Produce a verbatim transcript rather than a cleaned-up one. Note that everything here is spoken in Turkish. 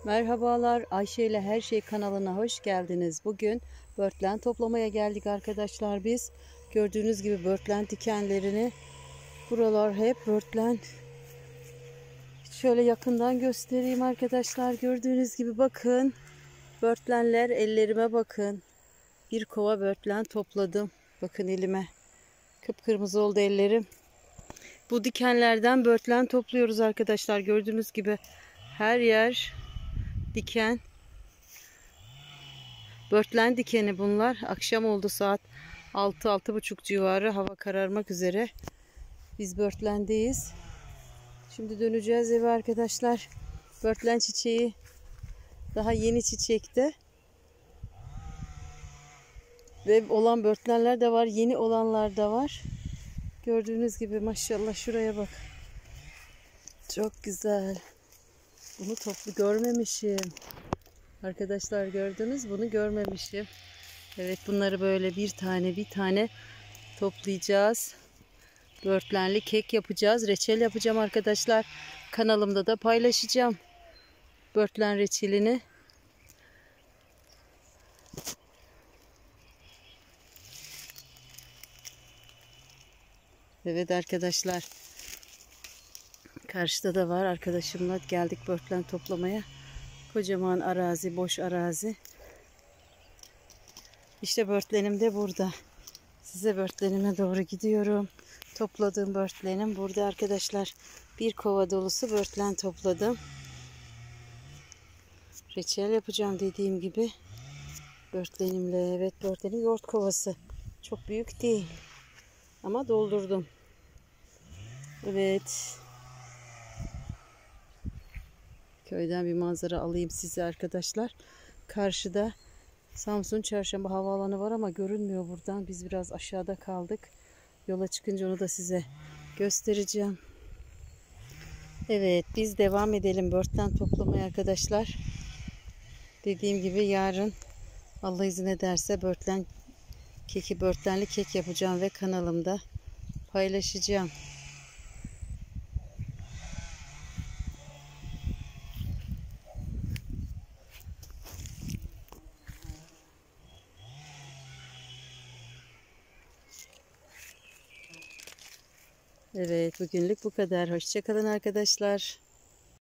Merhabalar, Ayşe ile Her Şey kanalına hoş geldiniz. Bugün börtlen toplamaya geldik arkadaşlar biz. Gördüğünüz gibi börtlen dikenlerini, buralar hep börtlen. Şöyle yakından göstereyim arkadaşlar. Gördüğünüz gibi bakın. Börtlenler, ellerime bakın. Bir kova börtlen topladım. Bakın elime. Kıpkırmızı oldu ellerim. Bu dikenlerden börtlen topluyoruz arkadaşlar. Gördüğünüz gibi her yer diken. Börtlen dikeni bunlar. Akşam oldu, saat altı altı buçuk civarı, hava kararmak üzere. Biz börtlendeyiz. Şimdi döneceğiz eve arkadaşlar. Börtlen çiçeği daha yeni çiçekte. Ve olan börtlenler de var, yeni olanlar da var. Gördüğünüz gibi maşallah, şuraya bak. Çok güzel. Bunu toplu görmemişim. Arkadaşlar gördünüz, bunu görmemişim. Evet, bunları böyle bir tane bir tane toplayacağız. Börtlenli kek yapacağız. Reçel yapacağım arkadaşlar. Kanalımda da paylaşacağım börtlen reçelini. Evet arkadaşlar. Karşıda da var, arkadaşımla geldik börtlen toplamaya. Kocaman arazi, boş arazi. İşte börtlenim de burada. Size börtlenime doğru gidiyorum. Topladığım börtlenim burada arkadaşlar. Bir kova dolusu börtlen topladım. Reçel yapacağım dediğim gibi. Börtlenimle. Evet, börtlenin yoğurt kovası. Çok büyük değil. Ama doldurdum. Evet. Köyden bir manzara alayım size arkadaşlar. Karşıda Samsun Çarşamba havaalanı var ama görünmüyor buradan. Biz biraz aşağıda kaldık. Yola çıkınca onu da size göstereceğim. Evet, biz devam edelim börtlen toplamaya arkadaşlar. Dediğim gibi yarın Allah izin ederse börtlen keki, börtlenli kek yapacağım ve kanalımda paylaşacağım. Evet, bugünlük bu kadar. Hoşça kalın arkadaşlar.